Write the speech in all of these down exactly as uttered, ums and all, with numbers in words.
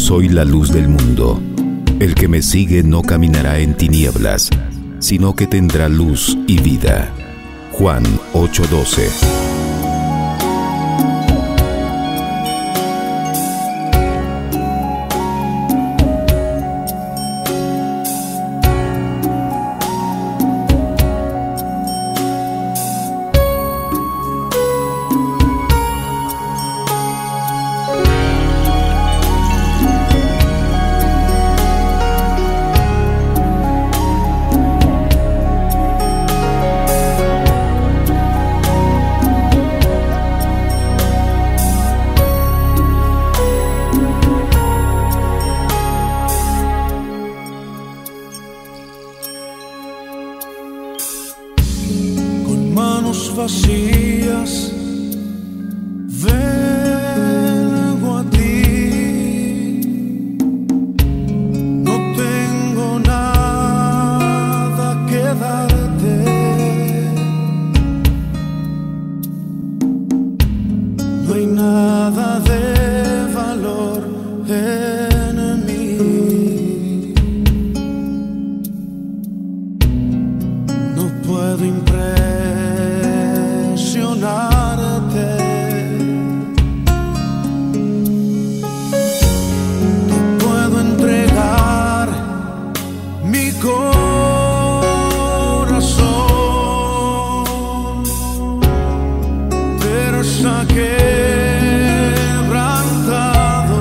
soy la luz del mundo. El que me sigue no caminará en tinieblas, sino que tendrá luz y vida. Juan ocho doce. Manos vacías, vengo a ti. No tengo nada que darte. No hay nada de valor en mí. No puedo impresionarte. No puedo entregar mi corazón, pero está quebrantado.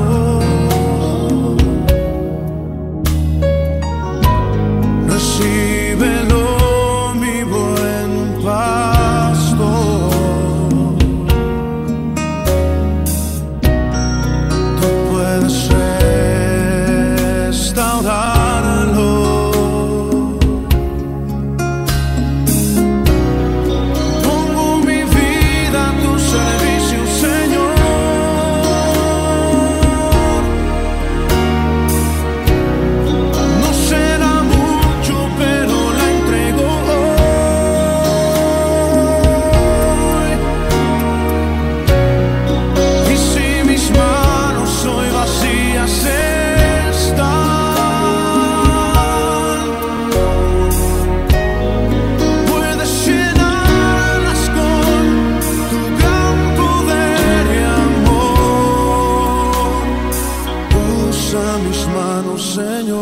Recíbelo, mi buen pastor. Tú puedes restaurarlo. Pongo mi vida a tu servicio, Señor. No será mucho, pero la entrego hoy. Y si mis manos hoy vacías están, puedes llenarlas con tu gran poder y amor. Usa mis manos, Señor.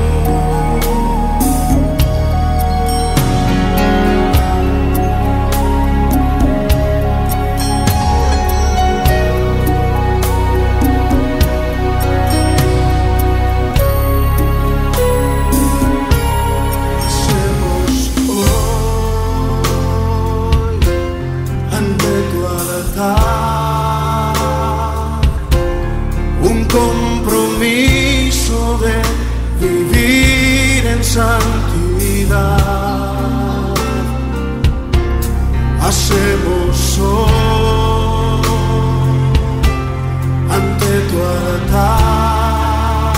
Hacemos hoy ante tu altar un compromiso de vivir en santidad. Hacemos hoy ante tu altar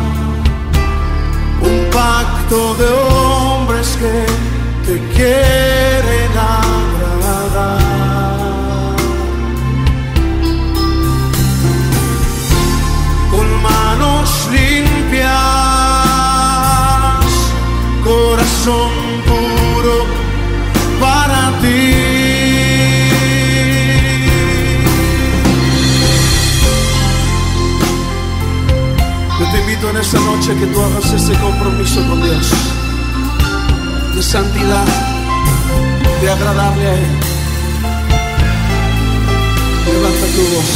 un pacto de hombres que te quieren agradar. Con manos limpias, corazón puro para ti. Yo te invito en esta noche que tú hagas ese compromiso con Dios de santidad, de agradarle a Él. Levanta tu voz.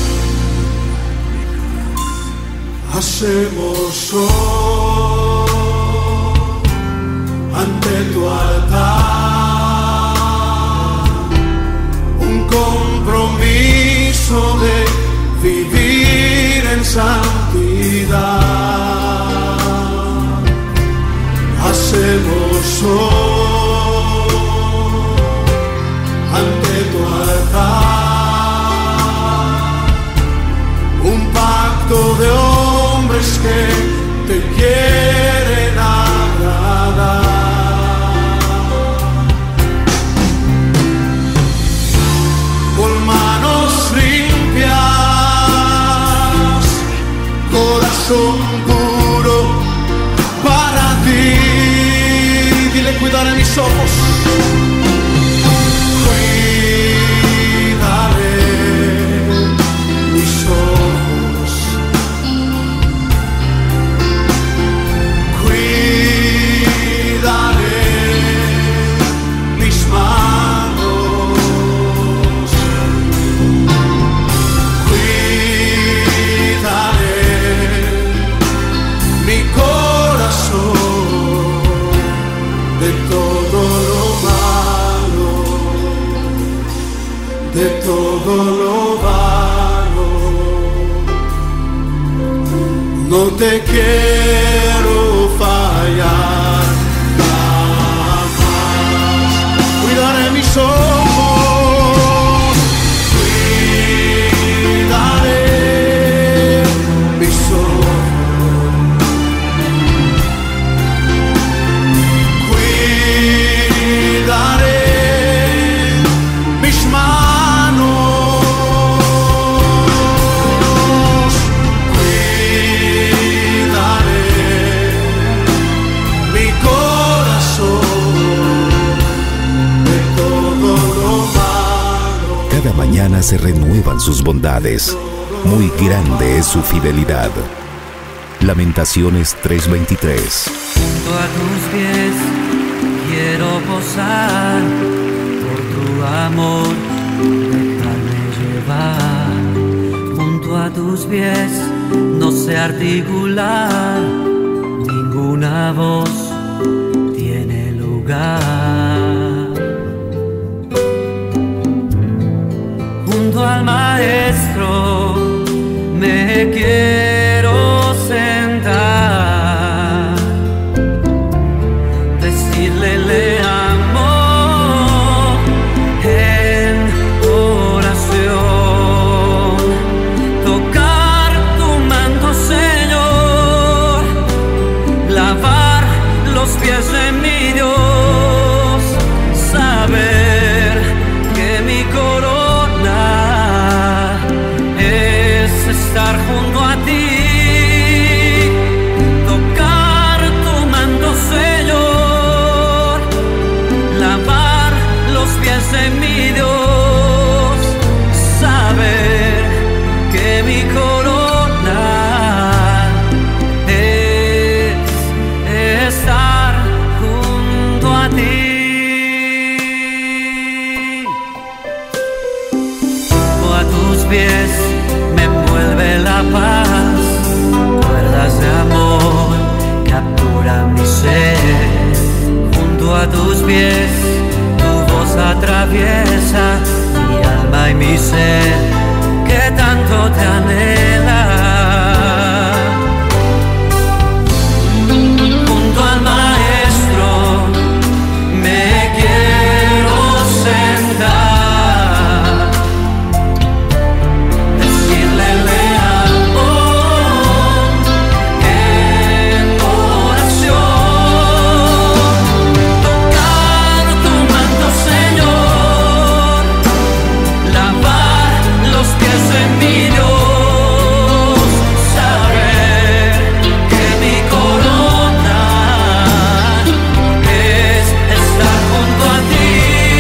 Hacemos hoy ante tu altar un compromiso de vivir en santidad. Hacemos hoy ante tu altar un pacto de hombres que te quieren agradar. Con manos limpias, corazón cuidaré mis ojos. Cuidaré mis ojos. Cuidaré mis manos. Cuidaré mi corazón de todo lo malo, de todo lo malo. No te quiero fallar jamás. Cuidaré mis ojos, cuidaré mis ojos. Cuidaré mis manos, cuidaré mi corazón de todo lo malo. Cada mañana se renuevan sus bondades. Muy grande es su fidelidad. Lamentaciones tres veintitrés. Junto a tus pies quiero posar, por tu amor dejarme llevar. Junto a tus pies no sé articular, ninguna voz tiene lugar. Junto al Maestro me quiero sentar, decirle le amo en oración, tocar tu manto, Señor, lavar los pies de mi Dios, saber que mi corona es estar junto a ti. Tocar tu manto, Señor, lavar los pies de mi Dios, saber que mi corona es estar junto a ti. Junto a tus pies me envuelve la paz, cuerdas de amor capturan mi ser. Junto a tus pies tu voz atraviesa mi alma y mi ser, que tanto te anhela. Junto al Maestro me quiero sentar, decirle le amo en oración, tocar tu manto, Señor, lavar los pies de mi Dios, saber que mi corona es estar junto a ti.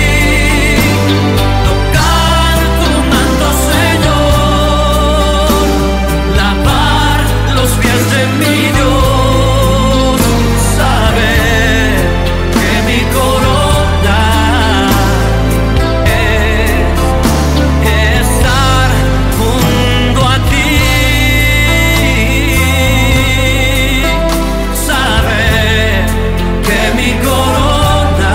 Tocar tu manto, Señor, lavar los pies de mi Dios, saber que mi corona es estar junto a ti, saber que mi corona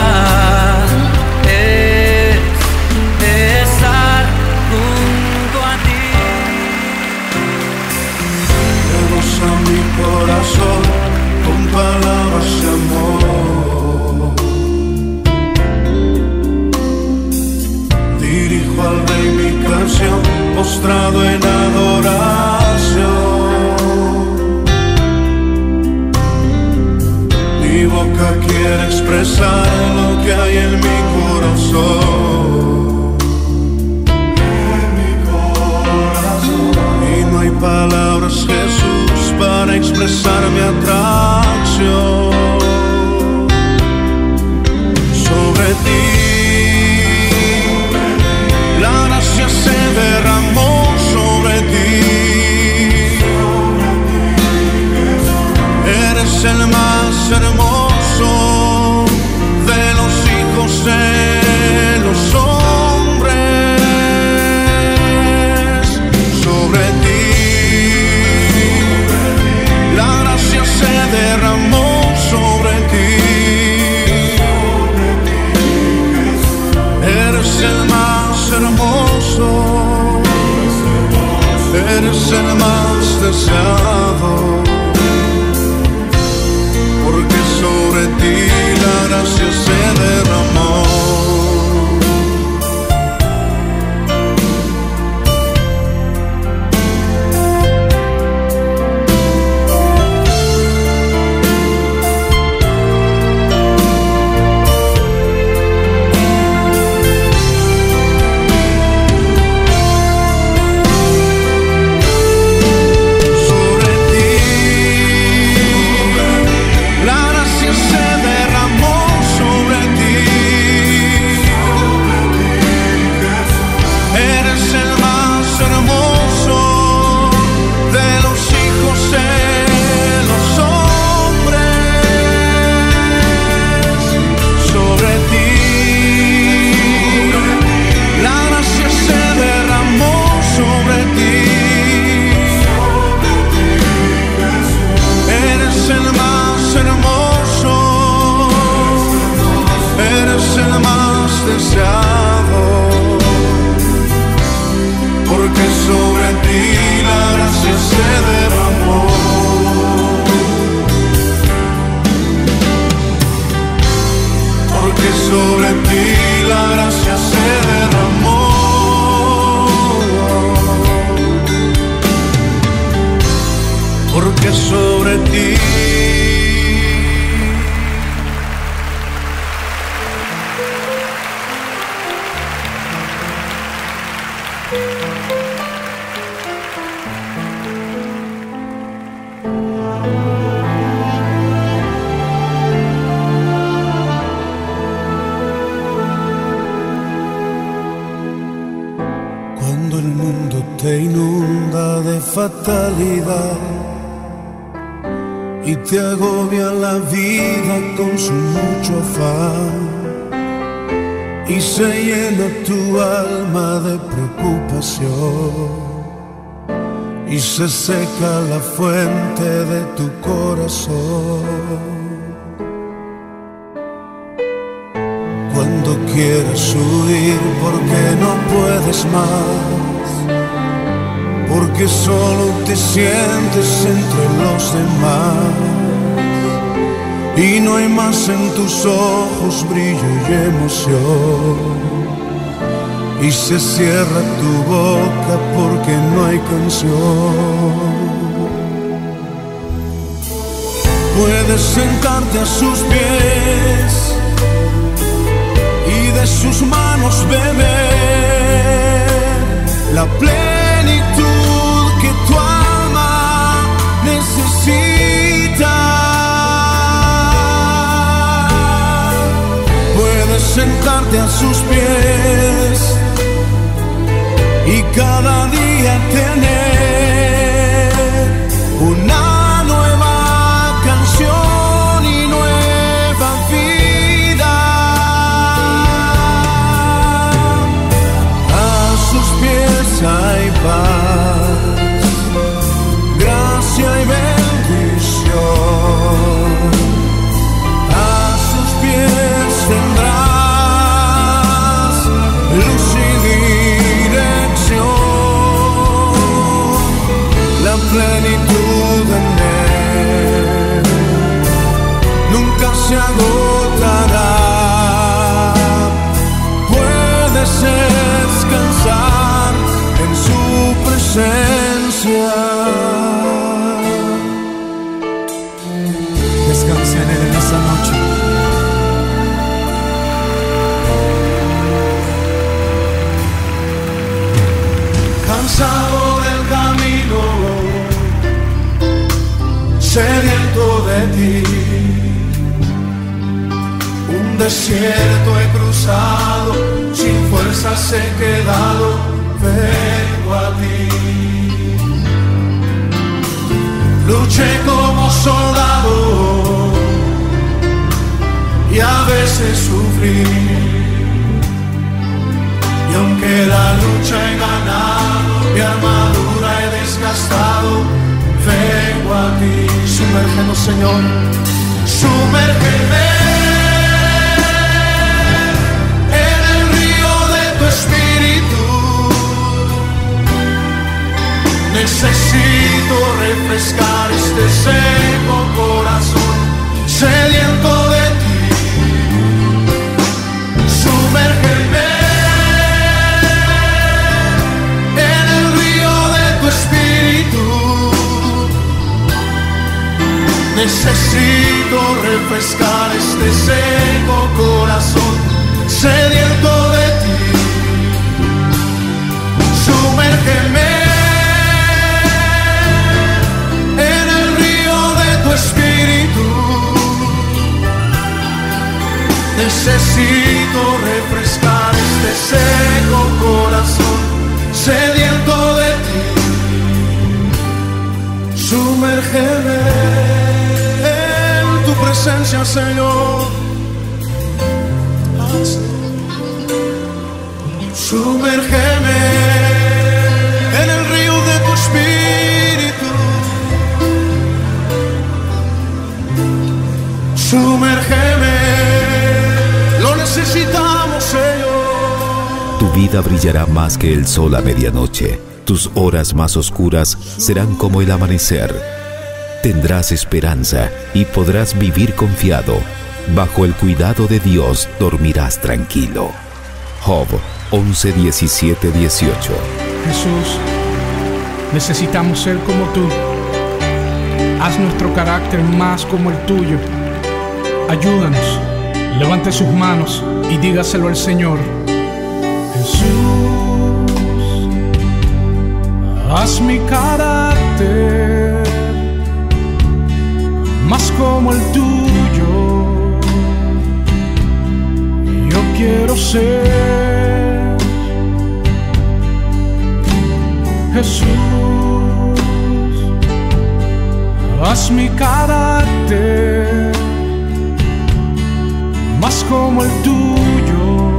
es estar junto a ti. Rebosa mi corazón con palabras de amor. Dirijo al Rey mi canción, postrado en adoración. Mi boca quiere expresar lo que hay en mi corazón. En mi corazón. Y no hay palabras, Jesús, para expresar mi atracción. sobre ti. La gracia se derramó sobre ti. Eres el más hermoso de los hijos de los hombres. Sobre ti la gracia se derramó sobre ti. Eres el más hermoso, eres el más deseado, porque sobre ti la gracia se derramó. Porque sobre ti la gracia se derramó. Porque sobre ti la gracia se derramó. Porque sobre ti. Cuando el mundo te inunda de fatalidad y te agobia la vida con su mucho afán, y se llena tu alma de preocupación, y se seca la fuente de tu corazón. Cuando quieres huir porque no puedes más, porque solo te sientes entre los demás, y no hay más en tus ojos brillo y emoción, y se cierra tu boca porque no hay canción. Puedes sentarte a sus pies y de sus manos beber la plenitud que tu alma necesita. Puedes sentarte a sus pies y cada día tener una nueva canción y nueva vida. A sus pies hay paz, gracia y bendición. A sus pies tendrás luz y dirección, la plenitud en él nunca se agotará. Puedes descansar en su presencia. Descansa en él en esta noche. Cansado del camino, sediento de ti, un desierto he cruzado, sin fuerzas he quedado, vengo a ti. Luché como soldado y a veces sufrí, y aunque la lucha he ganado, mi armadura he desgastado, vengo a ti. Sumérgenos, Señor, sumérgeme en el río de tu espíritu. Necesito refrescar este seco corazón sediento de ti. Sumérgeme en el río de tu espíritu. Necesito refrescar este seco corazón sediento de ti. Sumérgeme en el río de tu espíritu. Necesito refrescar este seco corazón sediento de ti. Sumérgeme en tu presencia, Señor. Sumérgeme en el río de tu espíritu. Sumérgeme, lo necesitamos, Señor. Tu vida brillará más que el sol a medianoche. Tus horas más oscuras serán como el amanecer. Tendrás esperanza y podrás vivir confiado. Bajo el cuidado de Dios dormirás tranquilo. Job once, diecisiete, dieciocho. Jesús, necesitamos ser como tú. Haz nuestro carácter más como el tuyo. Ayúdanos. Levante sus manos y dígaselo al Señor. Jesús, haz mi carácter más como el tuyo. Yo quiero ser Jesús, haz mi carácter más como el tuyo.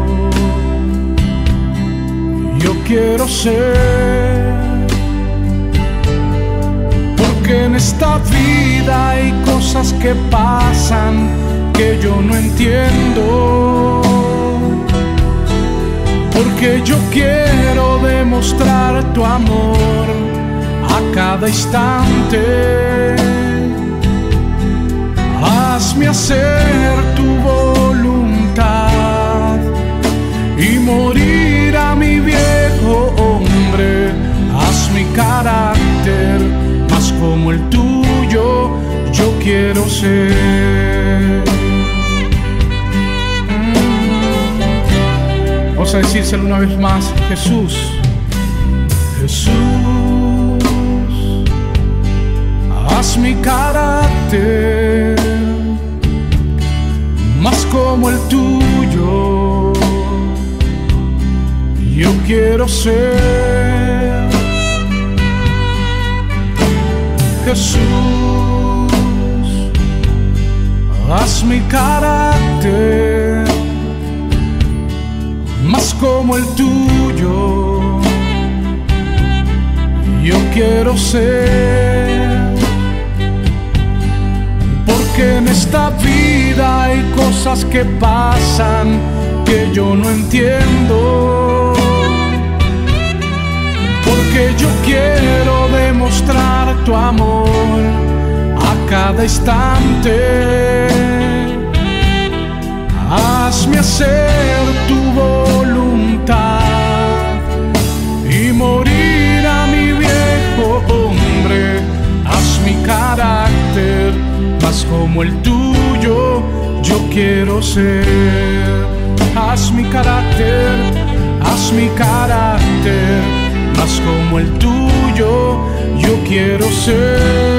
Yo quiero ser, porque en esta vida hay cosas que pasan que yo no entiendo. Porque yo quiero demostrar tu amor a cada instante. Hazme hacer tu voluntad y morir a mi viejo hombre. Haz mi carácter más como el tuyo, yo quiero ser. Vamos a decírselo una vez más. Jesús, Jesús, haz mi carácter más como el tuyo. Yo quiero ser Jesús, haz mi carácter más como el tuyo. Yo quiero ser, porque en esta vida hay cosas que pasan que yo no entiendo. Porque yo quiero demostrar tu amor a cada instante. Hazme hacer tu voluntad y morir a mi viejo hombre. Haz mi carácter más como el tuyo, yo quiero ser. Haz mi carácter, haz mi carácter más como el tuyo, yo quiero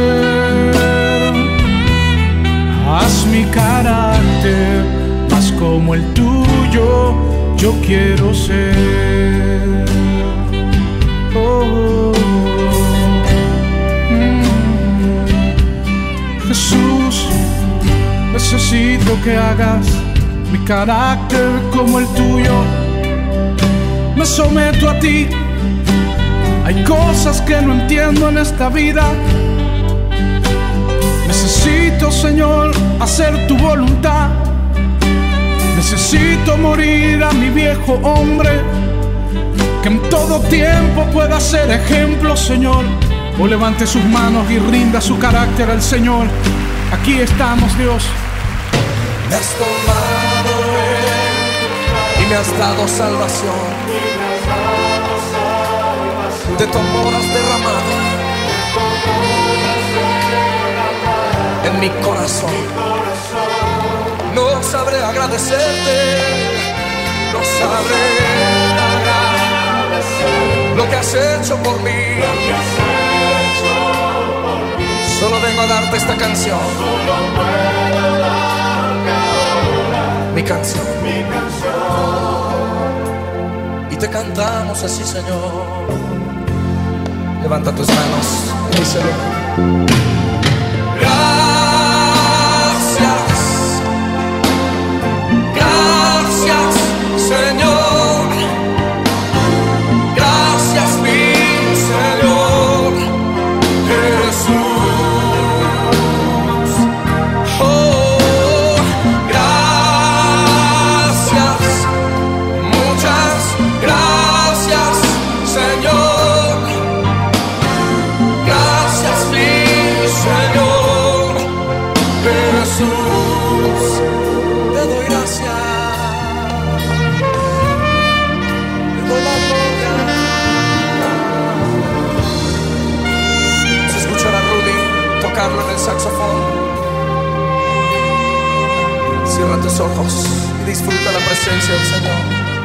ser. Haz mi carácter más como como el tuyo yo quiero ser. Oh, mm. Jesús, necesito que hagas mi carácter como el tuyo. Me someto a ti. Hay cosas que no entiendo en esta vida. Necesito, Señor, hacer tu voluntad. Necesito morir a mi viejo hombre, que en todo tiempo pueda ser ejemplo, Señor. O levante sus manos y rinda su carácter al Señor. Aquí estamos, Dios. Me has tomado y me has dado salvación. De tu amor has derramado en mi corazón. No sabré agradecerte, no sabré agradecer lo que has hecho por mí. Solo vengo a darte esta canción, mi canción, y te cantamos así, Señor. Levanta tus manos y díselo. Gracias, gracias, Señor. Gracias, mi Señor Jesús. Oh, gracias, muchas gracias, Señor. Señor Jesús, te doy gracias, te doy la gloria. Se escucha a Rudy tocarlo en el saxofón. Cierra tus ojos y disfruta la presencia del Señor.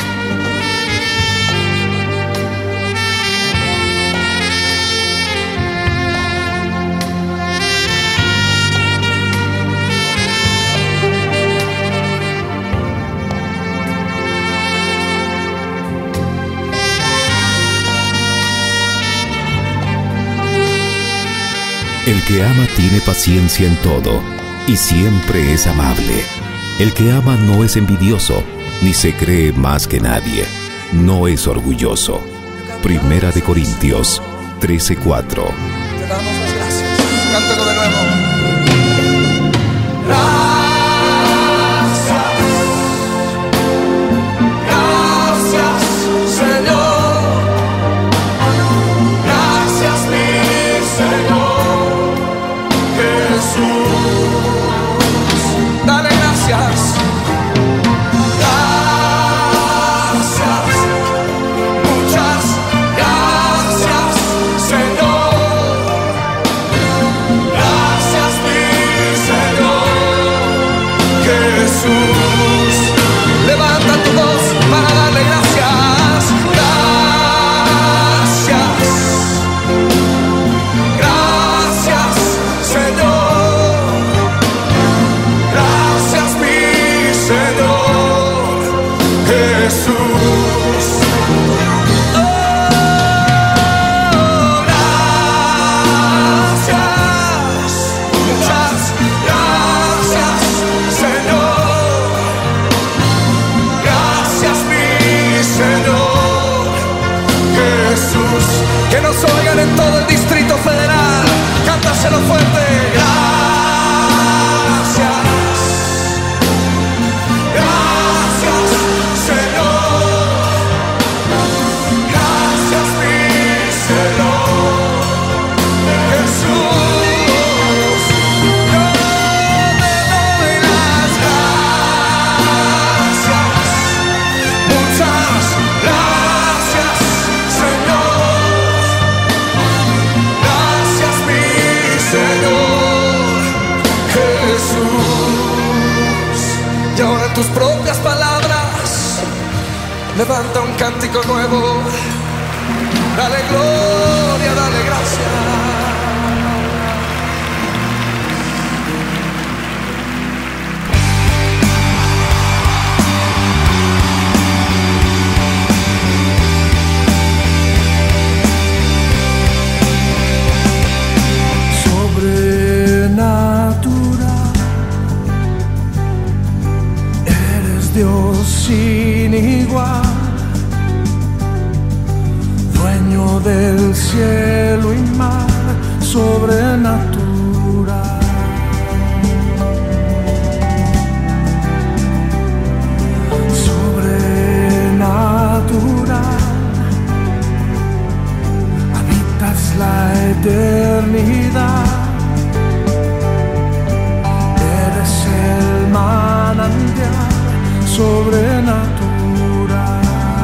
El que ama tiene paciencia en todo y siempre es amable. El que ama no es envidioso, ni se cree más que nadie. No es orgulloso. Primera de Corintios trece cuatro. Te damos las gracias. Cántalo de nuevo. Gracias. Gracias, Señor. Gracias, mi Señor Jesús. Dale gracias. Gracias. Muchas gracias, Señor. Gracias, mi Señor Jesús. Levanta tu voz para darle gracias. Gracias. Gracias, Señor. Gracias, mi Señor Jesús. Oh, gracias. Muchas gracias, Señor. Gracias, mi Señor Jesús. Que nos oigan en todo el Distrito Federal. Cántaselo fuerte. Gracias. Gracias, Señor. Gracias, mi Señor Jesús. Yo te doy las gracias. Muchas gracias, Señor. Gracias, mi Señor Jesús. Y ahora en tus propias palabras, levanta un cántico nuevo. Dale gloria, dale gracias. sin igual, dueño del cielo y mar, sobrenatural. Sobrenatural, habitas la eternidad, eres el manantial sobrenatural.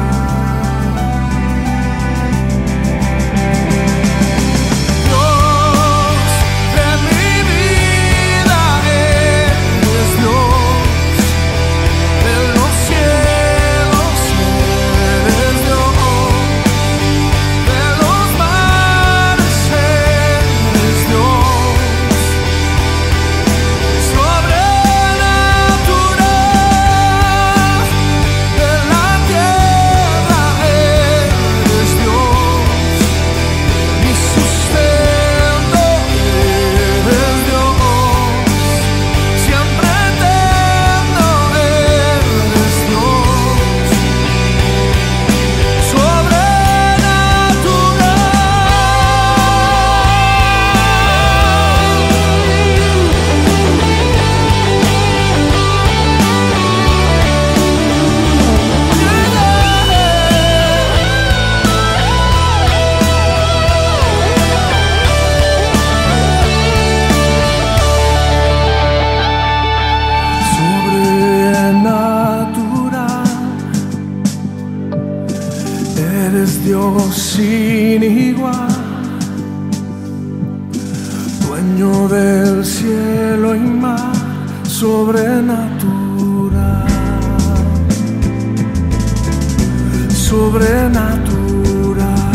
Dios sin igual, dueño del cielo y mar, sobrenatural, sobrenatural,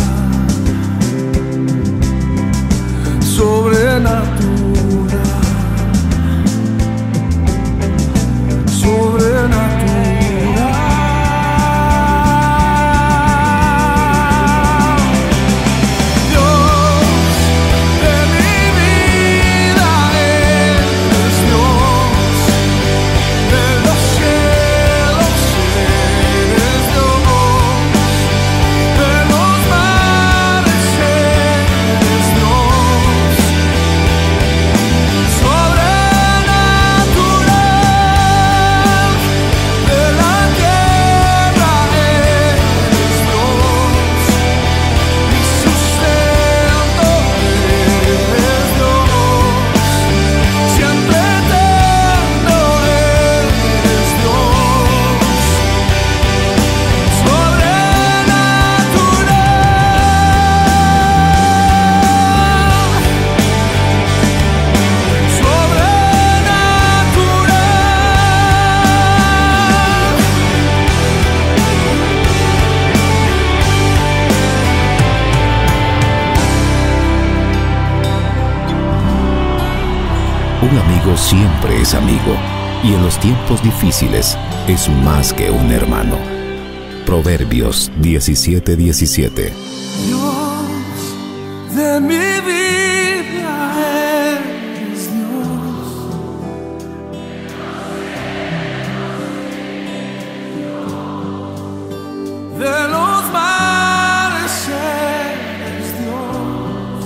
sobrenatural, sobrenatural. Un amigo siempre es amigo, y en los tiempos difíciles es más que un hermano. Proverbios diecisiete diecisiete. Dios de mi vida eres Dios. De los mares eres Dios.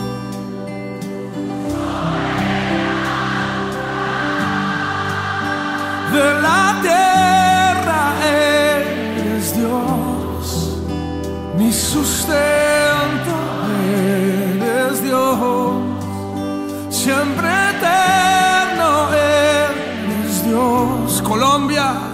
De la tierra eres Dios. Mi sustento eres Dios. Siempre eterno eres Dios. Colombia.